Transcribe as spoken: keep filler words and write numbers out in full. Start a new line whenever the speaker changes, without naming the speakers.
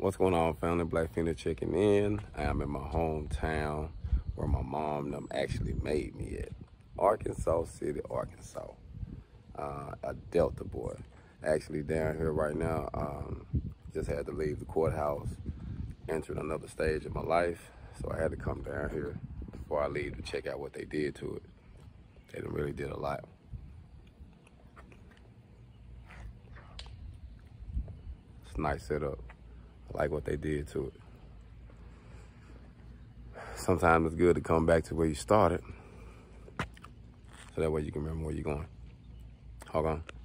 What's going on, family? Black Phoenix checking in. I am in my hometown where my mom and them actually made me at. Arkansas City, Arkansas. Uh, a Delta boy. Actually down here right now, um, just had to leave the courthouse, entered another stage of my life. So I had to come down here before I leave to check out what they did to it. They done really did a lot. It's a nice setup. I like what they did to it. Sometimes it's good to come back to where you started, so that way you can remember where you're going. Hold on.